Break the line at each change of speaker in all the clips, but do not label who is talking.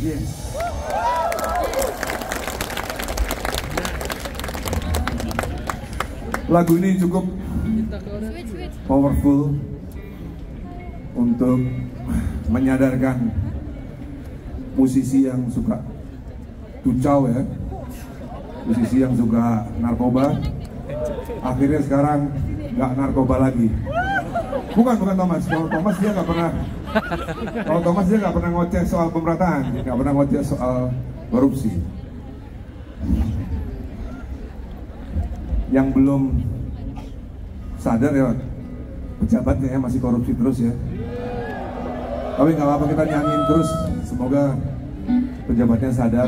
Yes. Lagu ini cukup powerful untuk menyadarkan musisi yang suka tucau ya, musisi yang suka narkoba, akhirnya sekarang nggak narkoba lagi. Bukan Thomas. Kalau Thomas dia nggak pernah ngoceh soal pemerataan, nggak pernah ngoceh soal korupsi. Yang belum sadar ya, pejabatnya ya masih korupsi terus ya. Tapi nggak apa-apa, kita nyanyiin terus. Semoga pejabatnya sadar.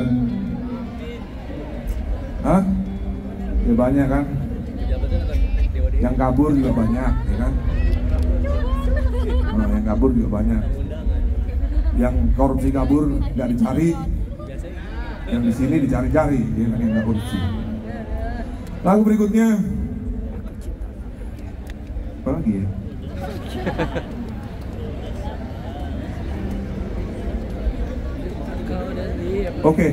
Hah? Ya banyak kan? Yang kabur juga banyak, ya kan? Nah, yang kabur juga banyak. Yang korupsi kabur nggak dicari, yang di sini dicari-cari, ya kan, yang nggak korupsi. Lagu berikutnya apa lagi ya? Oke.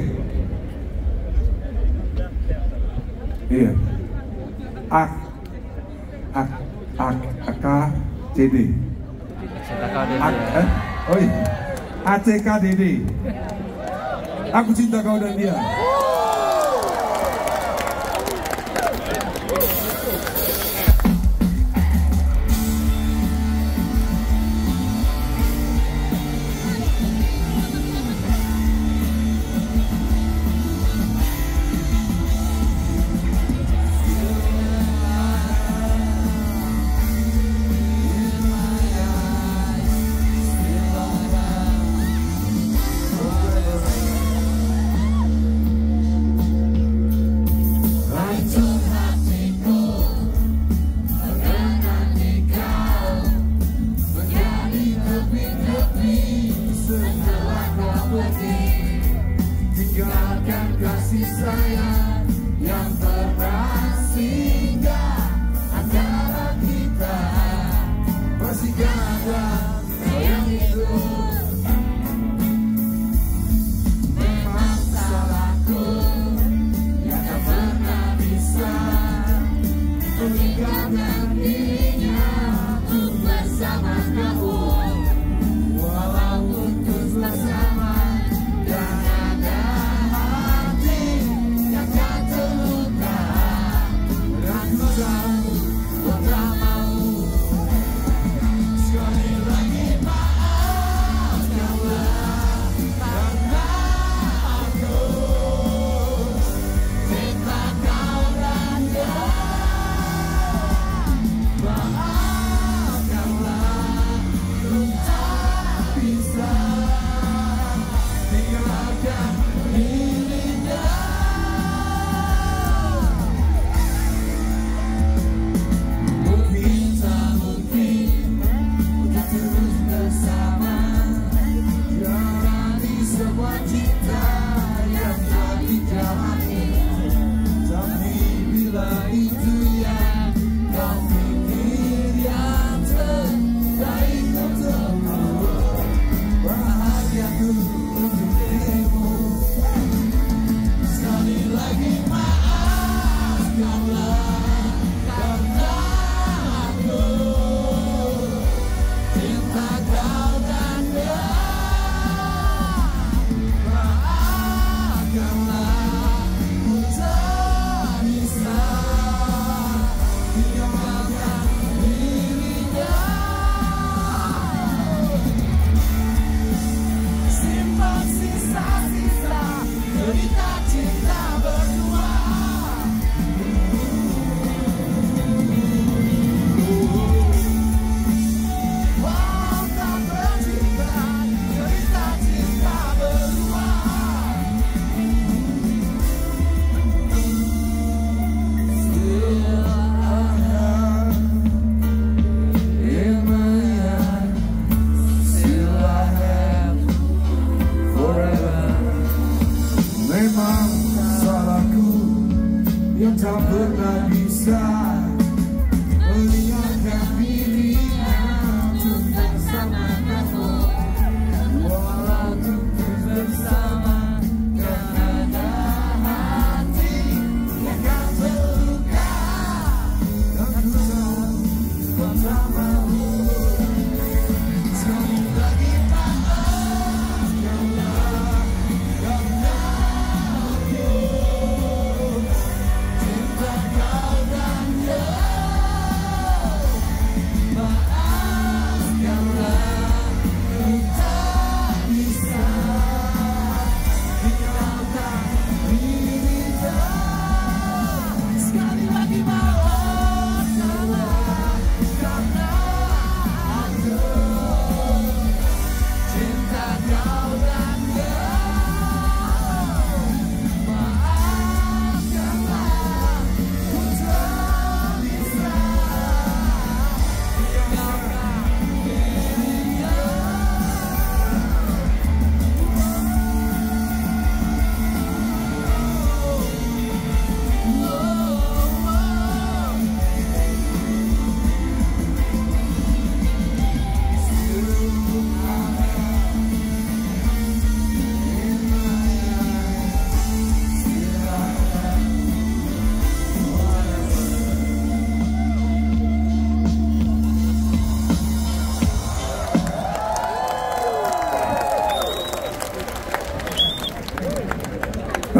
Iya. AKCD. Oh iya. ACKDD. Aku cinta kau dan dia.
Kasih sayang yang pernah singgah antara kita masih ada yang itu. Memang salahku yang tak pernah bisa meninggalkan dirinya untuk bersama kamu. Walaupun terus bersama dan ada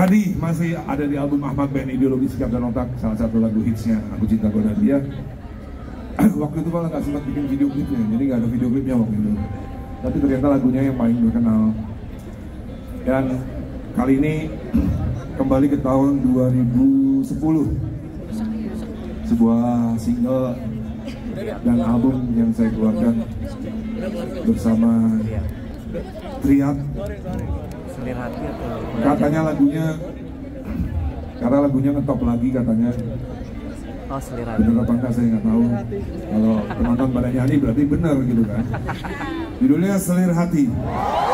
Tadi masih ada di album Ahmad Band Ideologi Sikap dan Otak, salah satu lagu hitsnya Aku Cinta Kau dan Dia. Waktu itu malah nggak sempat bikin video klipnya, jadi nggak ada video klipnya waktu itu. Tapi ternyata lagunya yang paling terkenal. Dan kali ini kembali ke tahun 2010, sebuah single dan album yang saya keluarkan bersama Triad. Katanya lagunya, karena lagunya ngetop lagi katanya. Bener apa enggak saya nggak tahu. Kalau penonton pada nyanyi berarti bener gitu kan. Judulnya Selir Hati.